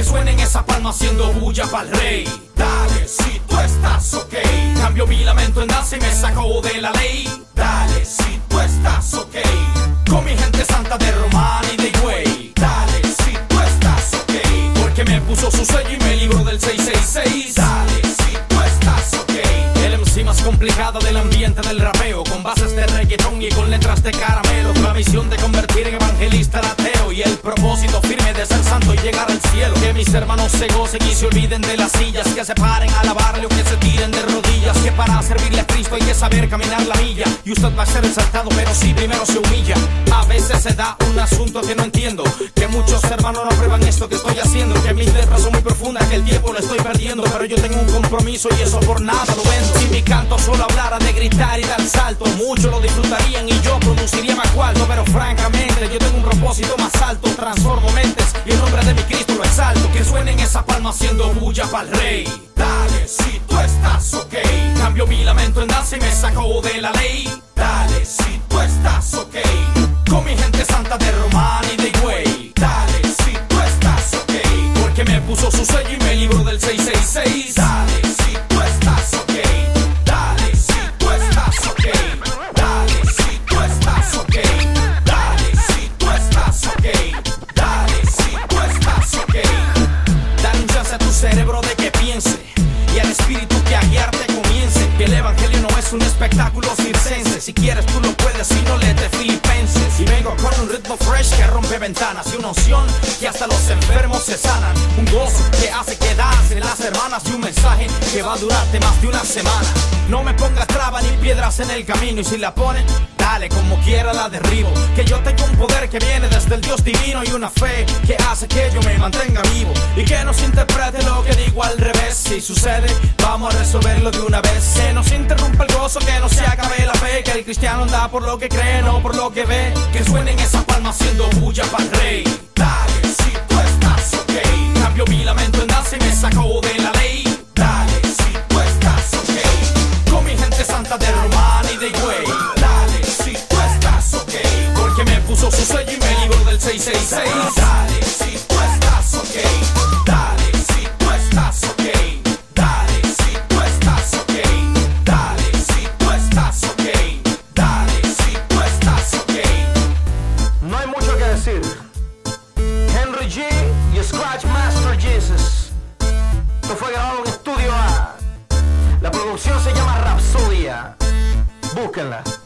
suenen esas palmas haciendo bulla pa'l rey. Dale, si tú estás ok. Cambio mi lamento en danza y me saco de la ley. Dale, si tú estás ok. Con mi gente santa de Román y de Higüey. Dale, si tú estás ok. Porque me puso su sello y me libró del 666. Dale, si tú estás ok. El MC más complicado del ambiente del rapeo, con bases de reggaetón y con letras de caramelo. La misión de convertir en evangelista al ateo y el propósito firme de ser santo y llegar al cielo. Que mis hermanos se gocen y se olviden de las sillas, que se paren a alabarle o que se tiren de rodillas. Que para servirle a Cristo hay que saber caminar la milla. Y usted va a ser exaltado, pero si primero se humilla. A veces se da un asunto que no entiendo, que muchos hermanos no aprueban esto que estoy haciendo. Que mis letras son muy profundas, que el tiempo lo estoy perdiendo, pero yo tengo un compromiso y eso por nada lo vendo. Si mi canto solo hablara de gritar y dar salto, muchos lo disfrutarían y yo produciría más cuarto. Pero francamente yo tengo un propósito más alto. Transformo mentes y el nombre de mi Cristo lo exalto. Que suenen esas palmas haciendo bulla pa'l rey. Dale, si tú estás ok. Cambio mi lamento en danza y me saco de la ley. Dale, si tú estás ok. Con mi gente santa de Román y de Higüey. Dale, si tú estás ok. Porque me puso su sello y me libró del 666. Dale, si tú estás ok. Dale, si tú estás ok. Dale, si tú estás ok. Dale, si tú estás ok. Dale, si tú estás ok. Dale un chance a tu cerebro de que piense y al espíritu que a guiarte comience. Que el evangelio no es un espectáculo circense. Si quieres tú lo puedes, si no léete Filipenses. Y vengo con un ritmo fresh que rompe ventanas y una unción que hasta los enfermos se sanan. Un gozo que hace quedarse en las hermanas y un mensaje que va a durarte más de una semana. No me pongas trabas ni piedras en el camino, y si la ponen, dale, como quiera la derribo. Que yo tengo un poder que viene desde el Dios divino y una fe que hace que yo me mantenga vivo. Y que no se interprete lo que digo al revés. Si sucede, vamos a resolverlo de una vez. Que no se interrumpa el gozo, que no se acabe la fe. Que el cristiano anda por lo que cree, no por lo que ve. Que suenen esas palmas haciendo bulla pa'l rey. Dale, si tú estás ok. Cambio mi lamento en danza y me saco de la ley. Dale, si tú estás ok. Con mi gente santa de Román y de Higüey. Dale, si tú estás ok. Porque me puso su sello y me libró del 666. Dale, si tú estás ok. Dale, si tú estás ok. Dale, si tú estás ok. Dale, si tú estás ok. Dale, si tú estás ok. No hay mucho que decir. Henry G y Scratch Master Jesus. Esto fue grabado en Estudio A. La producción se llama Rapsodia. Búsquenla.